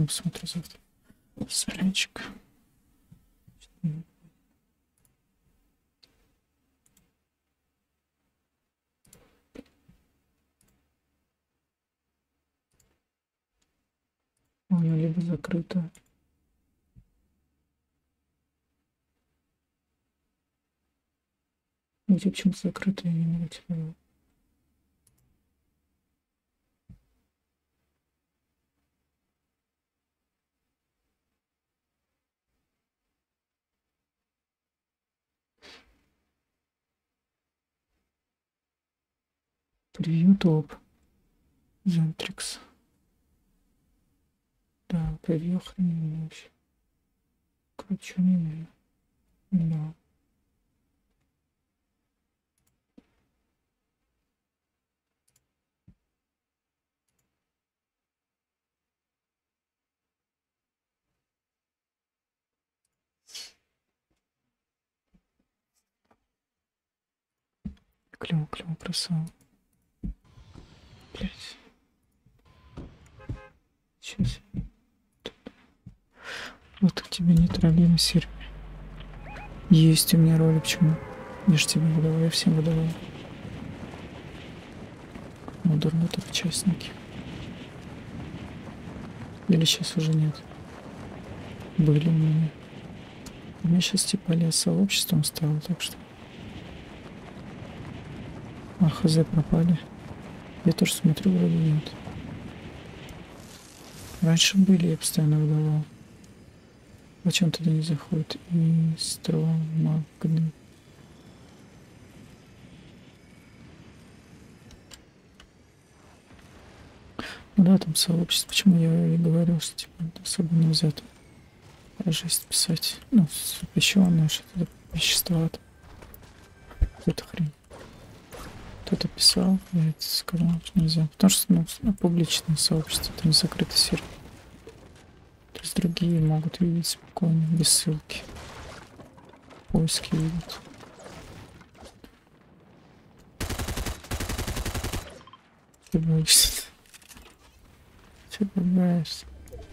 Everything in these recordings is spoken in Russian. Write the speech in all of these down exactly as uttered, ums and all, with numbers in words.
окно посмотрю завтра. Сарайчик. У нее либо закрыто. Где почему-то закрыто, я не могу тебя. Превью топ. Зентрикс. Да, превью охрененно вообще. Короче, не знаю. Да. Клево, клево, красава. Блять. Сейчас. Вот у тебя нет роли на сервере. Есть у меня роли, почему? Я ж тебе выдавал, я всем выдавал. Модерны топ участники. Или сейчас уже нет? Были у меня. У меня сейчас типа я сообществом стало, так что. А хз пропали. Я тоже смотрю, вроде нет. Раньше были, я постоянно выдавал. Зачем туда не заходит? Инстромагны. Ну да, там сообщество. Почему я и говорил, что типа особо нельзя там жесть писать. Ну, запрещенное что-то, вещества. Какую-то хрень. Кто-то писал, я это сказал, что нельзя. Потому что ну, ну, публичное сообщество, это не закрытый сервер. То есть другие могут видеть спокойно, без ссылки. Поиски видят. Ты боишься? Ты боишься?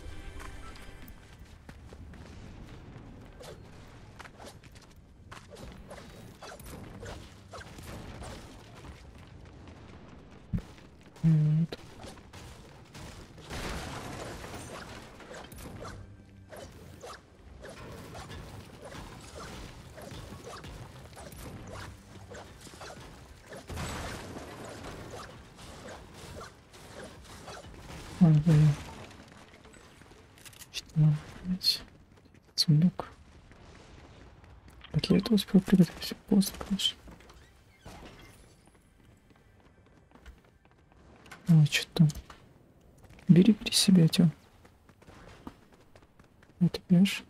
Вот. Ой, блин. Что надо понять? Сундук. Как я это успел приготовить? Поздно, конечно. Ой, что там? Бери, бери себе, Тём. Это пьешь?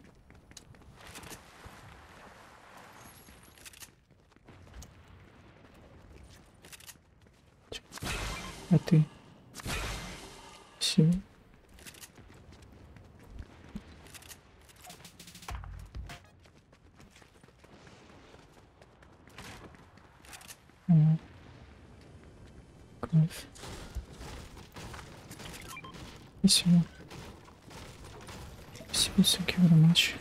А ты? Все. О. Кровь. Спасибо. Спасибо, thank you very much.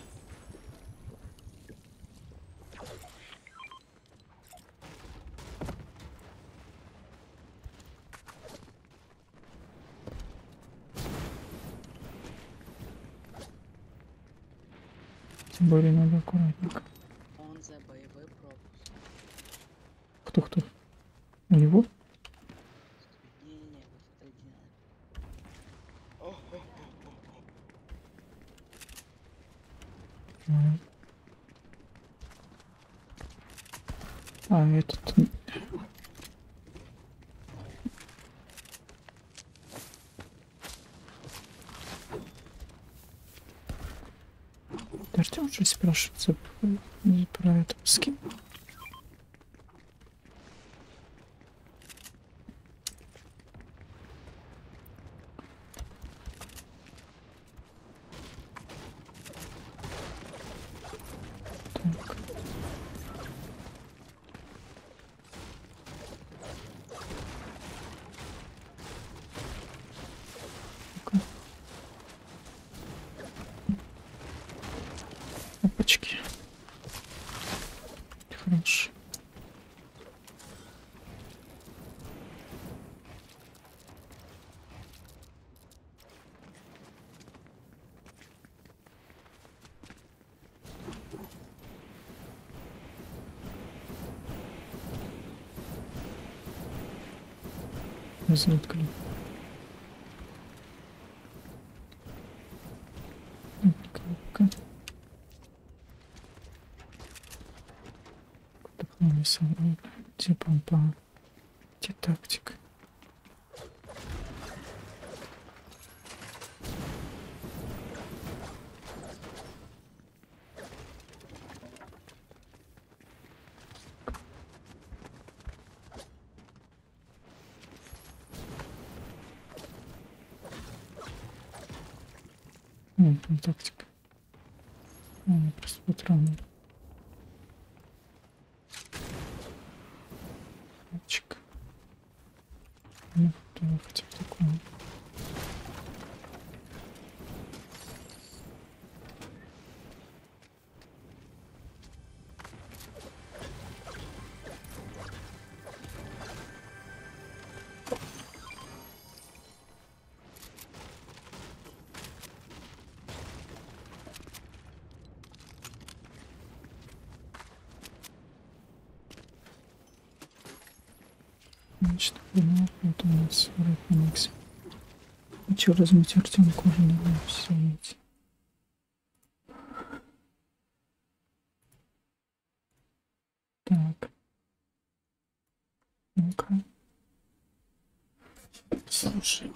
Тем более надо аккуратненько. Он за боевой пропуск. Кто-кто? У него? Не-не-не, вот это Ага. А, этот... Артем уже спрашивает за... про это. С кем? Так. Вызовет клип. Кнопка. Дыхание собрал. Где помпа? Где тактика? Ну, там тактика. А, просто патроны. Мальчик. Ну, давай хотя бы такое. Значит, ну, вот у нас рэп на миксе. Хочу размыть Артем кожаный, все эти. Так. Ну-ка. Слушай.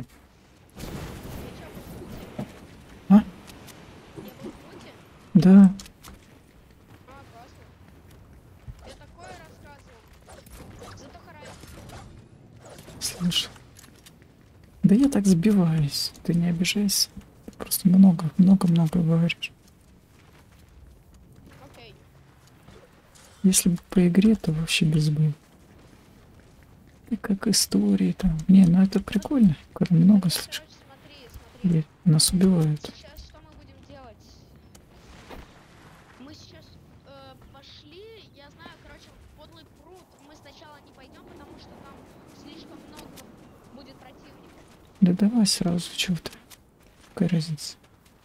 А? Я был в пути? Да. А, классно. Я такое рассказывал. Зато харай. Слышь. Да я так сбиваюсь. Ты не обижайся. Ты просто много, много-много говоришь. Окей. Если бы по игре, то вообще без бы. И как истории там. Не, ну это прикольно, когда много Так, слышишь. короче, смотри, смотри. И нас убивают. Сейчас что мы будем делать? Мы сейчас э, пошли, я знаю, короче, в подлый пруд мы сначала не пойдем, потому что там слишком много будет противников. Да давай сразу, чего ты. Какая разница?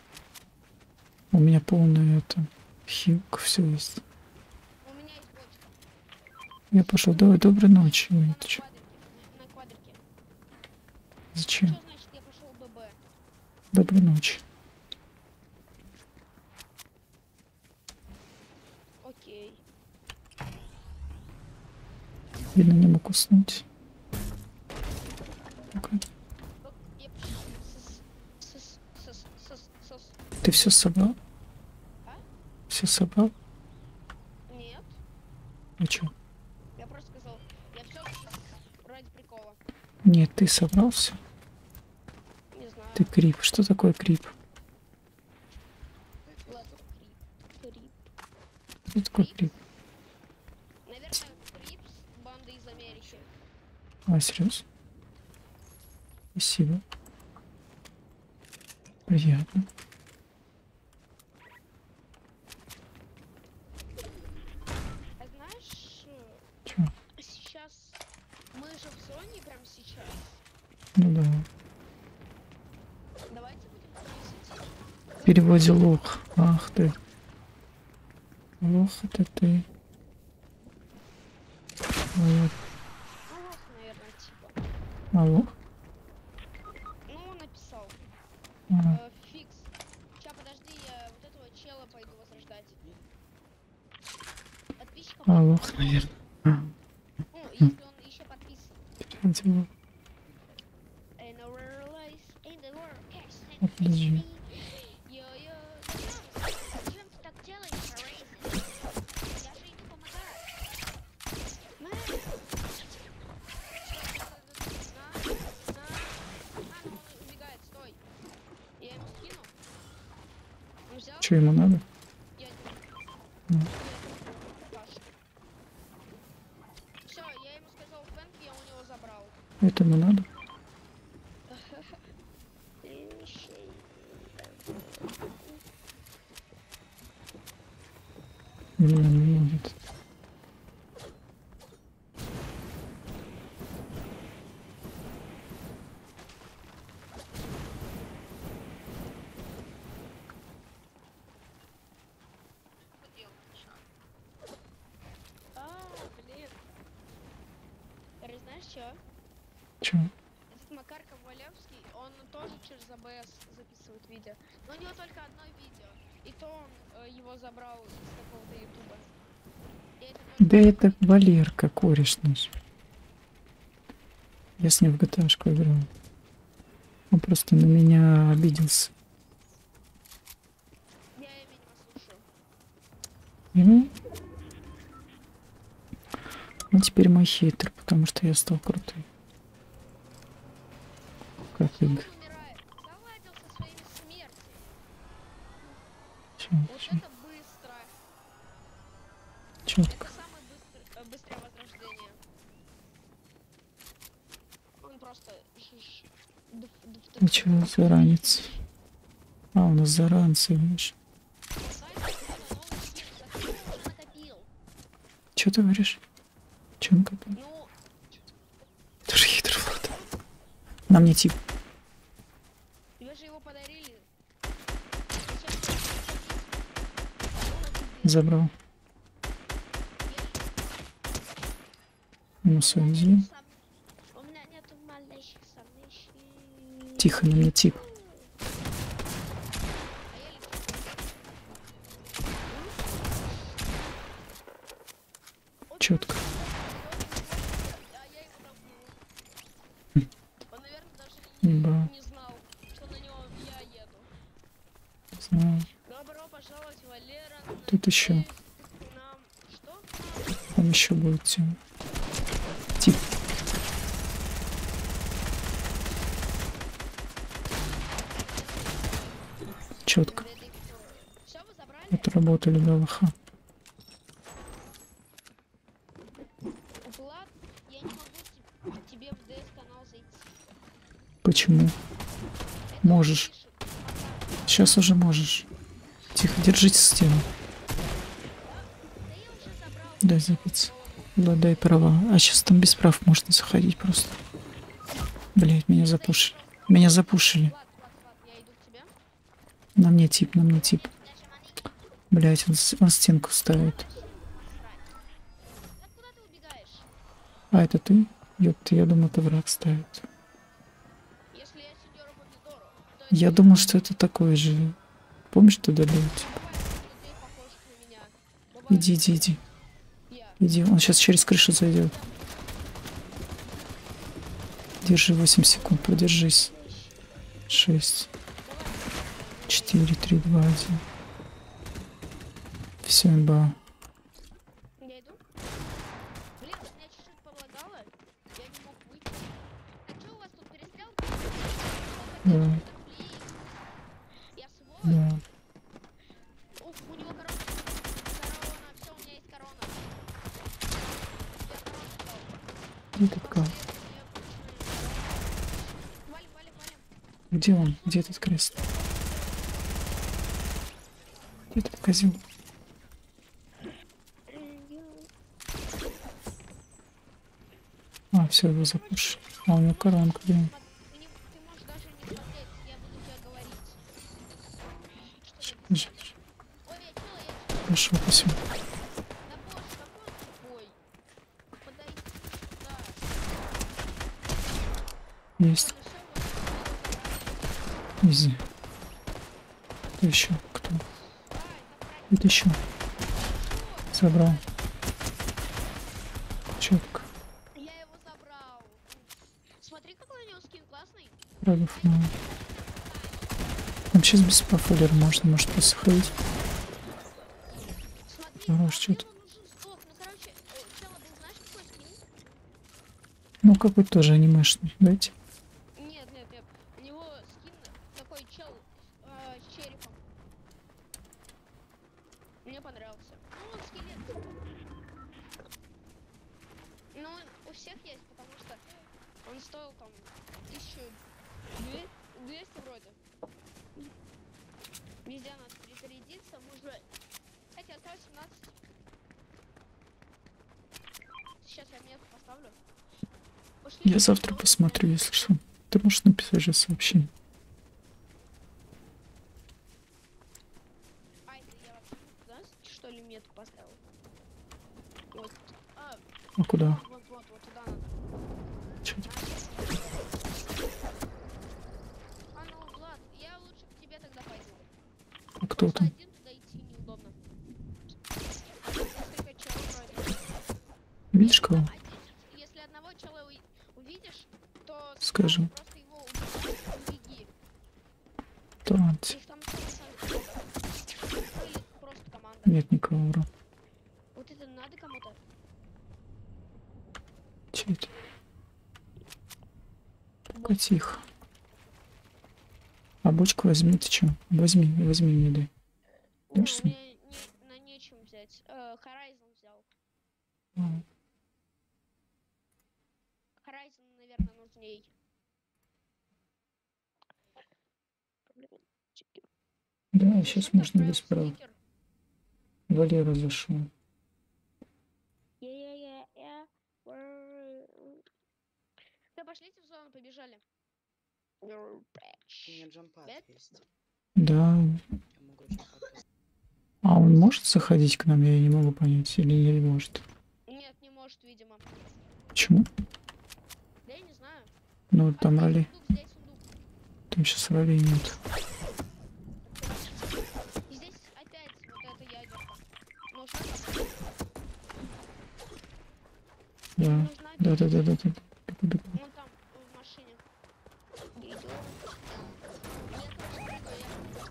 У меня полная это хилка, все есть. У меня есть бочка. Я пошел. Давай, доброй ночи. Я Ой, на ты чё? квадрике. На квадрике. Зачем? Что значит я пошел ББ? Доброй ночи. Окей. Видно, не мог уснуть. Ну-ка. Ок, я пошел. Сос, сос, сос, сос, сос. Ты все собрал? А? Все собрал? Нет. А чё? Я просто сказал, я все ради прикола. Нет, ты собрал все? Не знаю. Ты крип. Что такое крип? Ладно, крип. Крип. Что такое крип? Наверное, Крипс, банда из Америки. А, серьезно? Спасибо. Приятно. А знаешь, э, Чё? сейчас мы же в зоне прям сейчас. Ну да. Давайте будем повесить. В переводе лох. Ах ты. Лох это ты. Вот. Ну, лох, наверное, типа. А лох? Ну, он написал. А, Э, фикс. Ща, подожди, я вот этого чела пойду возрождать. Подписчиков. а лох, наверное. А, Ну, если он еще подписан. переводе лох. And our lies in the world is А, подожди. Йо-йо. Зачем ты так делаешь, Рейзен? Я же ему помогаю. На. На. На. А, ну он убегает, стой. Я ему скину. Он взял? Что ему надо? Я Ну. Все, я ему сказал фэнк, я у него забрал. Это ему надо? Не, не может. А, блин. Ты знаешь что? Чё? Этот Макар Ковалевский, он тоже через АБС записывает видео. Но у него только одно видео. И то он э, его забрал из какого-то ютуба. Я это тоже Да не это знаю. Валерка, кореш наш. Я с ним в джи ти эй-шку играл. Он просто на меня обиделся. Я Эминема слушаю. Ему? Он теперь мой хейтер, потому что я стал крутой. Как Что он игр. умирает? Заладил со своими смертями. Чё, Вот чё, это быстро. чётко. Это самое быстрое, э, быстрое возрождение. Он просто... жиж. Дф, дф, дф, Ну чё, дф. заранец. А, у нас заранцы, видишь. Сайт, это новый скин. Зачем я уже накопил? Чё ты говоришь? Чё он копил? Ну, Ты же хитрый, Влад. На мне тип. тебе же его подарили. Зачем ты его накопил? Забрал. Минус У меня один. нету сом- У меня нету малейших сомнений. Тихо, на мне тип. А я лечу. Он Чётко. просто а я его толкнул. Он, наверное, даже не, Да, не знал, что на него я еду. знаю. Добро пожаловать, Валера. Тут ещё. Надеюсь, ты к нам... Что? К нам? Там еще будет тема. Тип. Четко. Все, вы забрали? Отработали до ЛХ. Влад, я не могу те- тебе в ДС канал зайти. Почему? Это Можешь. пишет. Пока. Сейчас уже можешь. Тихо, держите стену. Да я уже забрал. Дай запиться. Влад, дай права. А сейчас там без прав можно заходить просто. Блять, меня запушили. Меня запушили. Влад, Влад, Влад, я иду к тебе. На мне тип, на мне тип. Блять, он, с- он стенку ставит. Да куда ты убегаешь? А это ты? Ёпта, я думал, это враг ставит. Если я сеньора помидору, то это Я думал, что это такой же. Помнишь, ты добил? бывает людей, похожих на меня. Бывает Иди, иди, иди. я. Иди, он сейчас через крышу зайдет. Держи восемь секунд, продержись. шесть, четыре, три, два, один. Все, имба. Я иду. Блин, меня чуть-чуть повлагало. Я не мог выйти. А что у вас тут перестрелка? Да, Я свой. да. Уф, у него корона. Корона. Все, у меня есть корона. Я корону дал. Где этот кал? Валим, валим, валим. Где он? Где этот крест? Где этот козел? А, все, его запушили. А у него коронка, блин. Ты, не- ты можешь даже не смотреть, я буду тебе говорить. Что ты- Держи, держи. Ой, я чё, я чё? Пошел, спасибо. Да боже, какой он тупой. Подойди сюда. Есть. Ладно, всё, вот. Изи. Кто еще? Кто? А, это правильно. Это еще. Забрал. Четко. Я его забрал. Смотри, какой у него скин классный. Фрагов мало. Там сейчас без паффолера можно, может просто ходить. Смотри, Хорош, а чё мне ты? он нужен сдох. Ну, короче, э, Тёма, ты знаешь, какой скин? Ну, какой тоже анимешный. Дайте. Нет, нет, нет. У него скин такой чел э, с черепом. Мне понравился. Ну, он скелет. типа. Ну, он у всех есть, потому что он стоил там тысячу двести вроде. Везде надо перезарядиться, можно... Хотя осталось семнадцать. Сейчас я метку поставлю. Пошли. Я завтра посмотрю, если что. Ты можешь написать же сообщение. Ай, ты я вообще туда, что ли, метку поставил? Вот. А, А куда? вот, вот, вот туда надо. Чё ты? А ну, Влад, я лучше к тебе тогда пойду. А кто Просто там? один туда идти неудобно. Несколько человек вроде. Видишь Если кого? там один- Если одного человека уви- увидишь, то Скажи. сразу просто его убивай и беги. Танцы. Их там самый самый много. Ну или просто команда. Нет никого, ура. Вот это надо кому-то. Че это? Пока тихо. А бочку возьми, ты чё? Возьми, возьми мне дай. Ой, Дашь у мне? меня не, на нечем взять. Э, Horizon взял. А, Horizon, наверное, нужней. Да, сейчас Зачем ты можно отправил без прав. стикер? Валера зашел. Я-я-я-я. Да, пошлите в зону, побежали. У меня джампад Бэт? есть. Да. Я могу джампад поставить. А он может заходить к нам? Я не могу понять. Или не может. Нет, не может, видимо. Почему? Да я не знаю. Ну, А, там взять роли. сундук, взять сундук. Там сейчас ролей нет. И здесь опять вот эта ядерка. Нужна кому-то? Да. Нужна Да, опять? да, да, да, да. Бегу, бегу. Вон там, в машине. Идём. Я, короче, прыгаю, я...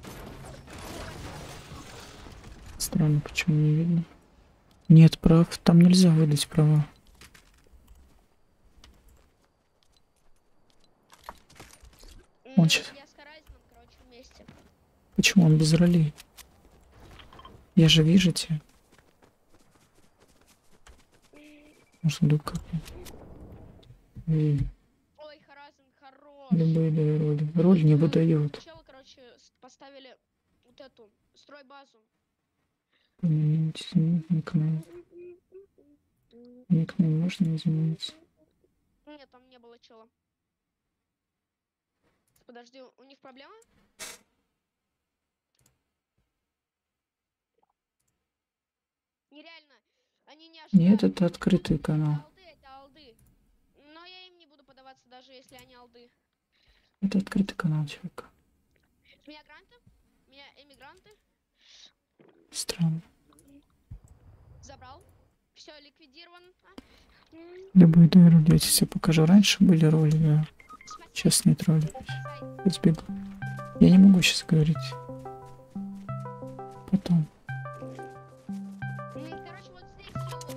Странно, почему не видно. Нет прав. Там нельзя выдать права. Он М, щас- Я с Horizon, короче, вместе. Почему он без ролей? Я же вижу тебя. Может, вдруг как? Эй, Ой, Horizon, хорош. любые даю роли. Роль не выдает. Сначала, короче, с- поставили вот эту стройбазу. Поменять никнейм. Никнейм можно изменить? Нет, там не было чела. Подожди, у них проблема? Нереально. Они не ожидают. Нет, это открытый канал. Алды, это алды. Но я им не буду подаваться, даже если они алды. Это открытый канал человека. У меня гранты? У меня эмигранты? Странно. Забрал. Все, ликвидирован. А? М, Любые даю роли. Я тебе все покажу. Раньше были роли, да. смотри, Сейчас нет роли. сайт. Я сбегу. Я не могу сейчас говорить. Потом. М, Короче, вот здесь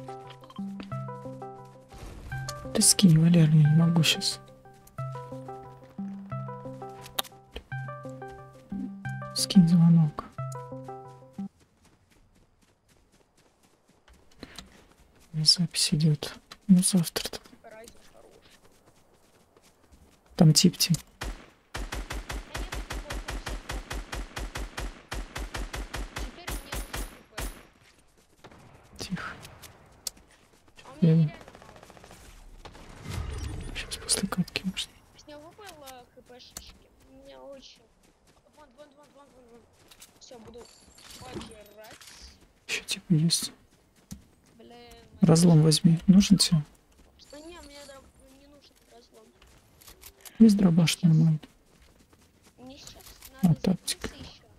вот. Ты скинь, Валер, я не могу сейчас. Скинь звонок. У меня запись идет. Ну завтра-то. Horizon хорош. Там тип-тип. Да нет, такого концепта. Теперь мне нужно КП. Тихо. А у меня Я- нереально мало. Сейчас после катки может. С него выпало КПшечки. У меня очень. Вон, вон, вон, вон, вон, вон. Все, буду побирать. Еще типа есть. Блин. Разлом возьми. Нужен тебе? Да не, мне дроб- не нужен разлом. Есть дробаш нормально. Мне сейчас А, надо тактика. забиться еще.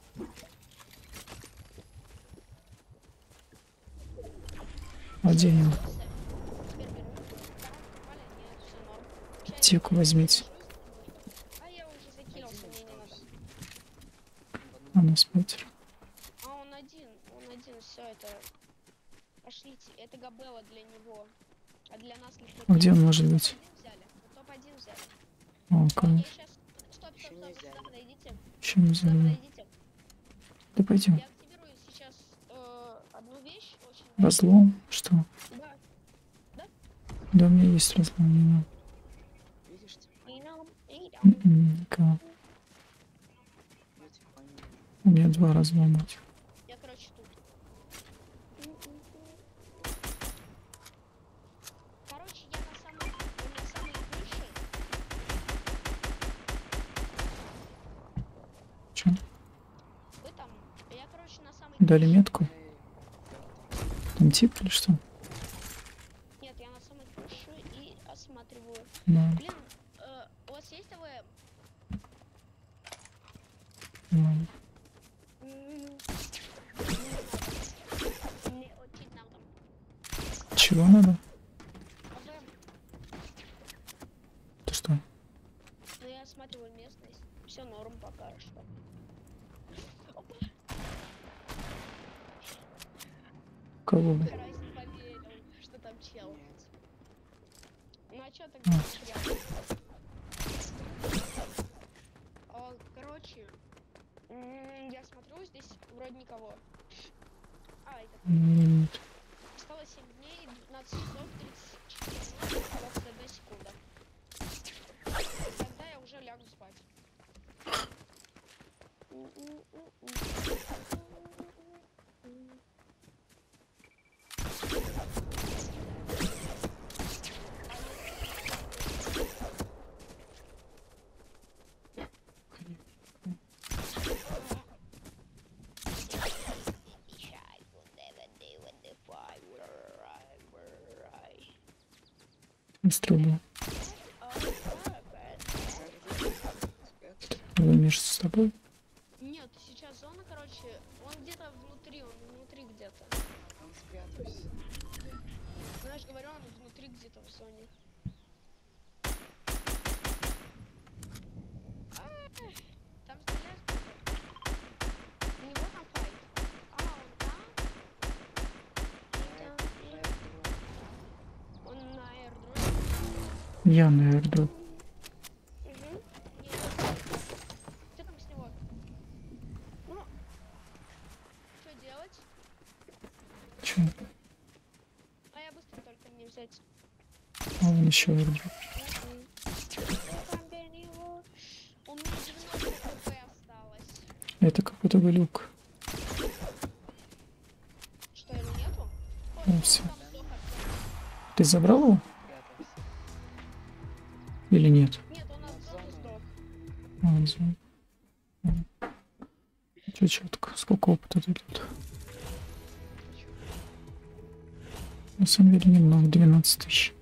Одень его. Теперь беру. Да, попали? Нет, все норм. Чай Аптеку я возьмите. держусь. А я уже закинулся, мне не надо. А нас пятеро. А он один, он один, все это. Пошлите, это Габелла для него. А для нас никто. А где он может быть? топ один взяли. топ один взяли. О, Я кайф. сейчас. Стоп, стоп, Ещё стоп, не сюда взяли. подойдите. Еще не Сюда взяли. подойдите. Да пойдем. Я активирую сейчас э, одну вещь очень важную. Разлом? Что? Да. Да, у меня есть разлом. Не надо. Видишь, типа, И нам, и нам. М-м, никого. я типа не вижу. У меня два разлома. Я, короче, тут. Короче, я на самой, на самой крыше. Че? Вы там. Я, короче, на самой Дали крыше. метку? Эй, Там тип или что? Нет, я на самой крыше и осматриваю. Ну, Блин, э, у вас есть АВМ? ну, Мне очень надо. чего надо? АВМ. Ты что? Ну я осматриваю местность. Все норм пока что. Опа. Кого? бы? Карась не поверил, что там чел. Нет. Ну а чё А. тогда неприятно? О, короче, м, я смотрю, здесь вроде никого. А, это М, осталось семь дней, двенадцать часов, тридцать четыре минуты, двадцать одна секунда. Тогда я уже лягу спать. Строго. Вы между собой? Нет, сейчас зона, короче, он где-то внутри, он внутри где-то. Там спрятался. Ну, я же говорю, он внутри где-то в зоне. А, там стреляют кто-то. У него там файт. А, он там? На Это- аэр- на аэродроме. Он на аэродроме. Я на аэродроме. Угу. Нет. Что там с него? Ну, что делать? Чё? А я быстро только не взять. А вон еще аэродром. Мгм. Там для него- У меня девяносто хп осталось. Это какой-то глюк. Что, его нету? Ой, Ну, он всё. там сдох от- Ты забрал его? Спрятался. Или нет? Нет, он от зоны сдох. А, он за- М. Чё четко? Сколько опыта тут? На самом деле немного, двенадцать тысяч.